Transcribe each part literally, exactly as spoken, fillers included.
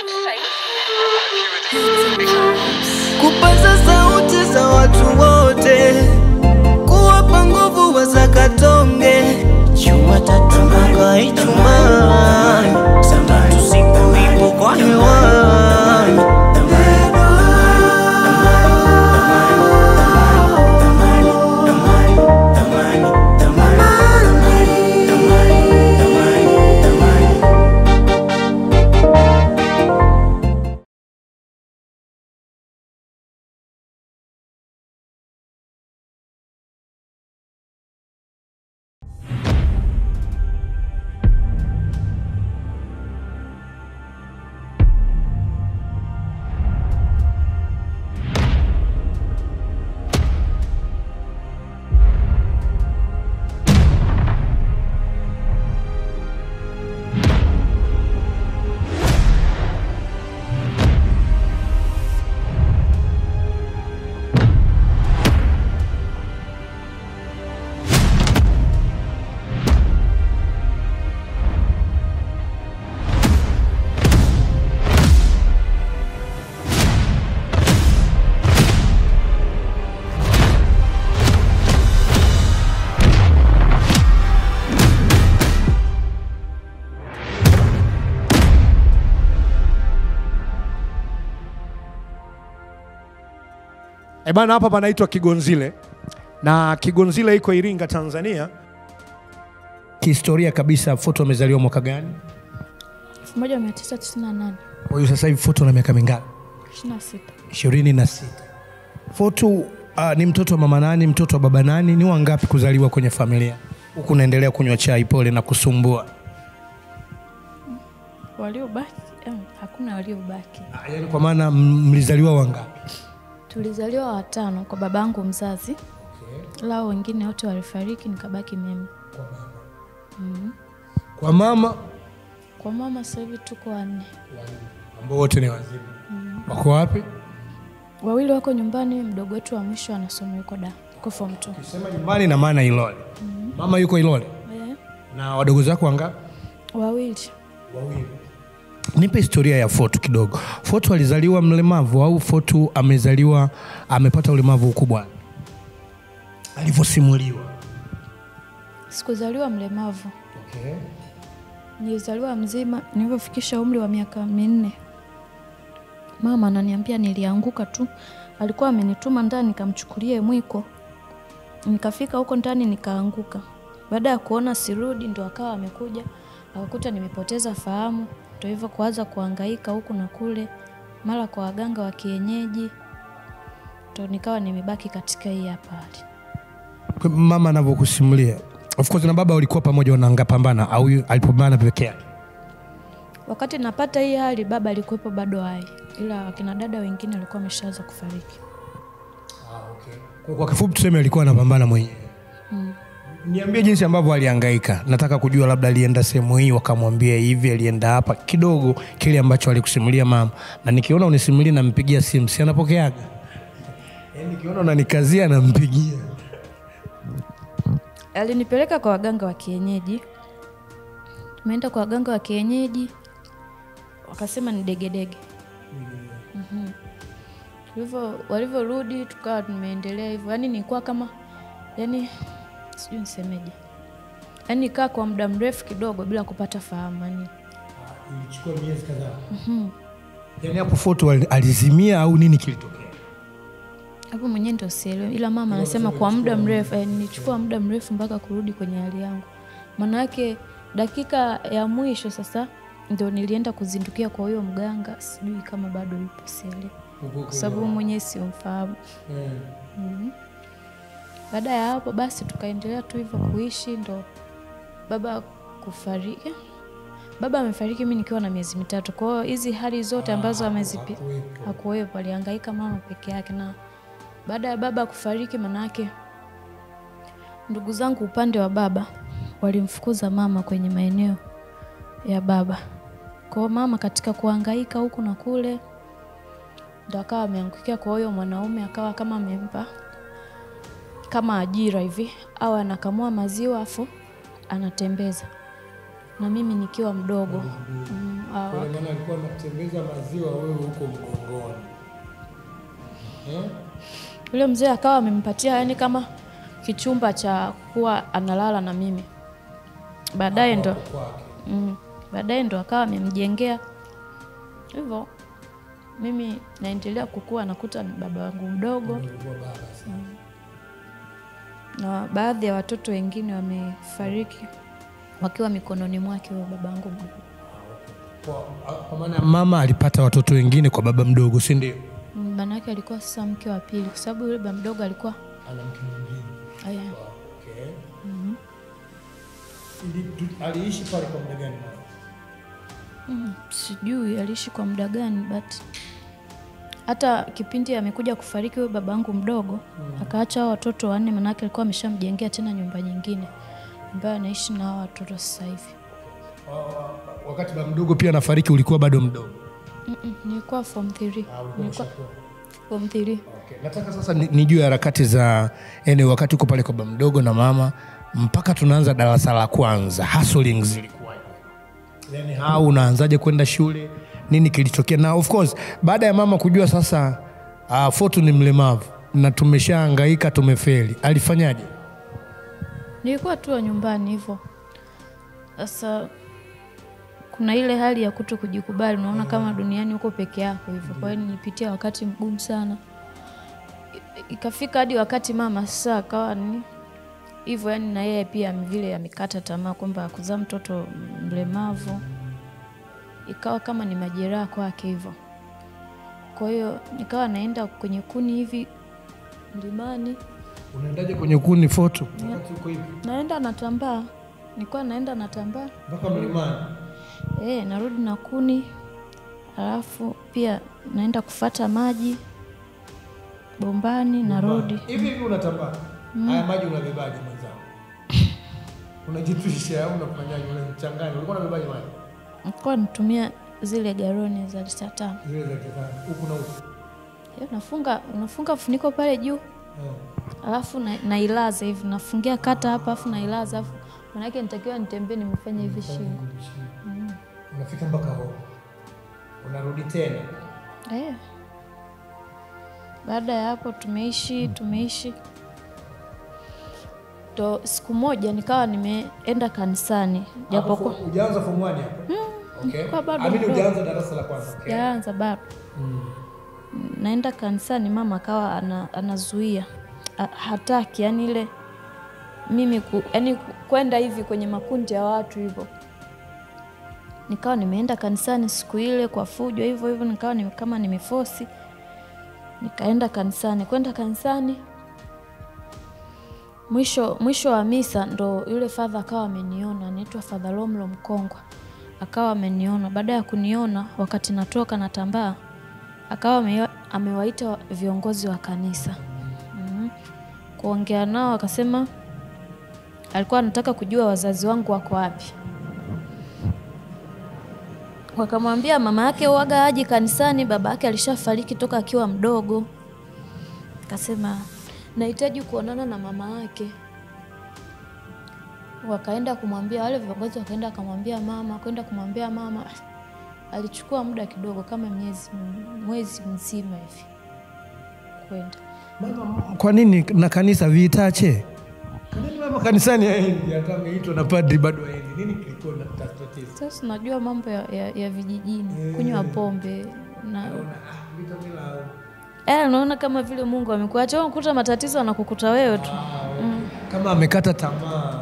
Kupaza sauti za watu wote, kuwapa nguvu wazakatonge. Jumatatu mpaka Ijumaa, Sabato siku ipo kwa hewani. E bana, hapa panaitwa Kigonzile na Kigonzile iko Iringa, Tanzania. Kihistoria kabisa, Foto amezaliwa mwaka gani? elfu moja mia tisa tisini na nane. Kwa hiyo sasa hivi Foto na miaka mingapi? ishirini na sita. ishirini na sita. Foto uh, ni mtoto wa mama nani, mtoto wa baba nani? Ni wangapi kuzaliwa kwenye familia? Huku unaendelea kunywa chai, pole na kusumbua. Waliobaki, eh, hakuna waliobaki. Ah, yani kwa maana mlizaliwa wangapi? Tulizaliwa watano kwa babangu mzazi. Okay. Lao wengine wote walifariki, nikabaki mimi. Kwa mama. Mm. Kwa mama? Kwa mama sasa hivi tuko wanne. Ambao wote ni wazima. Mm. Wako wapi? Wawili wako nyumbani, mdogo wetu wa mwisho anasoma yuko da, yuko form two. Ukisema nyumbani na maana Ilole. Mm. Mama yuko Ilole? Yeah. Na wadogo zako wangapi? Wawili. Wawili. Nipe historia ya Foto kidogo. Foto alizaliwa mlemavu au Foto amezaliwa amepata ulemavu ukubwa? Alivyosimuliwa. Sikuzaliwa mlemavu. Okay. Nilizaliwa mzima. Nilipofikisha umri wa miaka minne, mama ananiambia nilianguka tu. Alikuwa amenituma ndani nikamchukulie mwiko. Nikafika huko ndani nikaanguka. Baada ya kuona sirudi, ndo akawa amekuja akakuta nimepoteza fahamu. Ndio hivyo kuanza kuhangaika huku na kule, mara kwa waganga wa kienyeji. Ndio nikawa nimebaki katika hii hapa hali. Mama anavyokusimulia, of course na baba walikuwa pamoja wanangapambana au alipambana peke yake? Wakati napata hii hali baba alikuwepo bado hai, ila akina dada wengine walikuwa wameshaanza kufariki. Ah, okay. Kwa, kwa kifupi tuseme alikuwa anapambana mwenyewe. Mm. Niambie jinsi ambavyo alihangaika. Nataka kujua labda alienda sehemu hii wakamwambia hivi, alienda hapa kidogo, kile ambacho alikusimulia mama. Na nikiona unisimulia na mpigia simu, si anapokeaga? Yaani nikiona unanikazia na mpigia. Alinipeleka kwa waganga wa kienyeji. Tumeenda kwa waganga wa kienyeji, wakasema ni degedege. Mhm. Hivyo walivyorudi tukawa tumeendelea hivyo. Yaani nilikuwa kama yani sijui nisemeje. Yaani nikaa kwa muda mrefu kidogo bila kupata fahamu yani. Ilichukua miezi kadhaa. Mhm. Yaani hapo Foto alizimia au nini kilitokea? Hapo mwenyewe ndio sielewi, ila mama anasema kwa muda mrefu, eh, nilichukua muda mrefu mpaka kurudi kwenye hali yangu. Maana yake dakika ya mwisho sasa ndio nilienda kuzindukia kwa huyo mganga, sijui kama bado yupo sielewi. Kwa sababu mwenyewe siomfahamu. Mm. Mm-hmm. Baada ya hapo basi tukaendelea tu hivyo kuishi, ndo baba kufariki. Baba amefariki mimi nikiwa na miezi mitatu. Kwa hiyo hizi hali zote ambazo amezipi hakuwepo, alihangaika mama peke yake. Na baada ya baba kufariki, manake ndugu zangu upande wa baba walimfukuza mama kwenye maeneo ya baba. Kwa mama katika kuhangaika huku na kule ndo akawa ameangukia kwa huyo mwanaume, akawa kama amempa kama ajira hivi, au anakamua maziwa afu anatembeza. Na mimi nikiwa mdogo. Mm, maana alikuwa anatembeza maziwa wewe huko mgongoni. Eh? Yule mzee akawa amempatia yani kama kichumba cha kuwa analala na mimi. Baadaye ndo mm, baadaye ndo akawa amemjengea. Hivyo mimi naendelea kukua, nakuta baba wangu mdogo. Mm. Na baadhi ya watoto wengine wamefariki wakiwa mikononi mwake huyo babangu mdogo. Kwa, kwa maana mama alipata watoto wengine kwa baba mdogo, si ndio? Mm, bana yake alikuwa sasa mke wa pili kwa sababu yule baba mdogo alikuwa ana mke mwingine. Aya. Okay. Mhm. Ili aliishi pale kwa muda gani? Mm, sijui aliishi kwa muda gani, but hata kipindi amekuja kufariki huyo babangu mdogo, mm. akaacha watoto wanne, manake alikuwa ameshamjengea tena nyumba nyingine ambayo anaishi na hao watoto sasa hivi. Wakati baba mdogo pia anafariki ulikuwa bado mdogo? Mm -mm, nilikuwa form three. Ah, nilikuwa form three. Okay. Nataka sasa nijue harakati za yani wakati uko pale kwa baba mdogo na mama mpaka tunaanza darasa la kwanza, hustling zilikuwa. Yani hao unaanzaje kwenda shule? Nini kilitokea? Na of course baada ya mama kujua sasa uh, Fotu ni mlemavu na tumeshahangaika tumefeli, alifanyaje? Nilikuwa tu nyumbani hivyo. Sasa kuna ile hali ya kuto kujikubali, unaona kama duniani uko peke yako hivyo. Kwa hiyo nilipitia wakati mgumu sana. Ikafika hadi wakati mama sasa akawa ni hivyo, yani na yeye pia vile amekata tamaa kwamba kuzaa mtoto mlemavu. Ikawa kama ni majeraha kwake hivyo. Kwa hiyo nikawa naenda kwenye kuni hivi mlimani. Unaendaje kwenye kuni Fotu? Wakati uko hivi? Naenda natambaa. Nilikuwa naenda natambaa mpaka mlimani. Eh, narudi na kuni. Alafu pia naenda kufata maji bombani, narudi. Hivi hivi unatambaa? Mm. Haya maji unabebaje mwenzangu? Unajitwisha au unafanyaje? Unachanganya? Ulikuwa unabebaje maji? Nilikuwa natumia zile galoni za lita tano. Zile za lita tano. Huku na huku. Yeye unafunga unafunga funiko pale juu. Oh. Alafu na, nailaza hivi, nafungia kata hapa alafu nailaza alafu maana yake nitakiwa nitembee nimefanya hivi shingo. Mm. Unafika mpaka huko. Unarudi tena. Eh. Baada ya hapo tumeishi tumeishi. To siku moja nikawa nimeenda kanisani. Japo kwa ujaanza form one hapo. Mm. Okay. Kwa bado. Amini ujaanza darasa la kwanza. Okay. Jaanza bado. Mm. Naenda kanisani, mama akawa ana, anazuia. Hataki yani ile mimi ku, yani kwenda hivi kwenye makundi ya watu hivyo. Nikawa nimeenda kanisani siku ile kwa fujo hivyo hivyo, nikawa ni, kama nimeforce. Nikaenda kanisani, kwenda kanisani. Mwisho mwisho wa misa ndo yule father akawa ameniona, anaitwa Father Lomlo Mkongwa. Akawa ameniona, baada ya kuniona wakati natoka natambaa, akawa amewaita viongozi wa kanisa. Mm-hmm. Kuongea nao akasema alikuwa anataka kujua wazazi wangu wako wapi. Wakamwambia mama yake huaga aje kanisani, baba yake alishafariki toka akiwa mdogo. Akasema nahitaji kuonana na mama yake. Wakaenda kumwambia wale viongozi, wakaenda akamwambia mama, kwenda kumwambia mama. Alichukua muda kidogo kama miezi mwezi mzima hivi kwenda. Mama, kwa nini na kanisa viitache? Kwa nini mama kanisani haendi? Akameitwa na padri bado haendi. Nini kilikuwa na tatizo? Sasa unajua mambo ya, ya, ya vijijini, yeah. Kunywa pombe na Eh, unaona kama vile Mungu amekuacha wewe ukuta matatizo anakukuta wewe tu. Ah, okay. Mm. Kama amekata tamaa.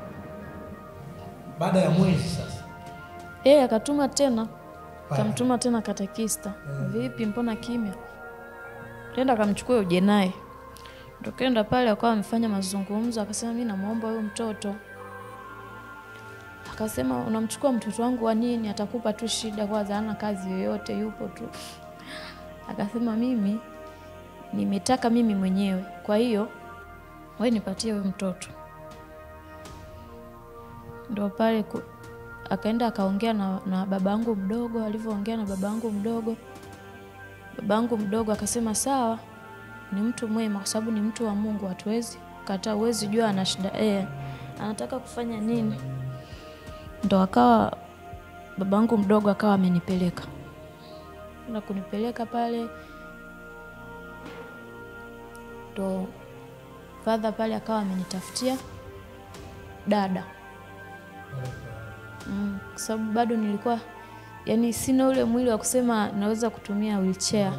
Baada ya mwezi sasa. Eh, akatuma tena. Akamtuma tena katekista. Yeah. Vipi mbona kimya? Tenda akamchukua uje naye. Ndio kaenda pale akawa amefanya mazungumzo, akasema mimi namuomba huyo mtoto. Akasema unamchukua mtoto wangu wa nini? Atakupa tu shida, kwa hana kazi yoyote, yupo tu. Akasema mimi nimetaka mimi mwenyewe. Kwa hiyo wewe nipatie huyo mtoto. Ndio pale ku, akaenda akaongea na, na babangu mdogo. Alivyoongea na babangu mdogo, babangu mdogo akasema sawa, ni mtu mwema kwa sababu ni mtu wa Mungu, hatuwezi kataa, uwezi jua ana shida eh anataka kufanya nini. Ndio akawa babangu mdogo akawa amenipeleka na kunipeleka pale, ndo father pale akawa amenitafutia dada. Mm, kwa sababu bado nilikuwa yani sina ule mwili wa kusema naweza kutumia wheelchair.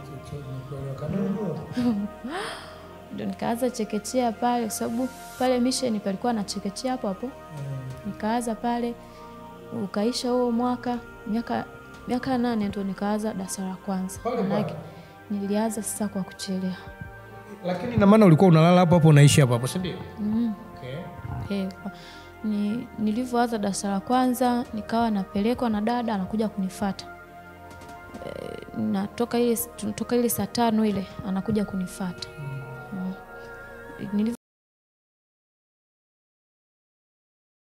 Ndio nikaanza chekechea pale, kwa sababu pale mission palikuwa na chekechea hapo hapo. Nikaanza pale, ukaisha huo mwaka, miaka miaka nane ndio nikaanza darasa la kwanza. Maana nilianza sasa kwa kuchelea. Lakini na maana ulikuwa unalala hapo hapo unaishi hapo hapo, si ndio? Mm. Okay. Eh, ni nilivyoanza darasa la kwanza nikawa napelekwa na dada anakuja kunifuata. E, natoka ile tunatoka ile saa tano ile anakuja kunifuata. Mm. Mm.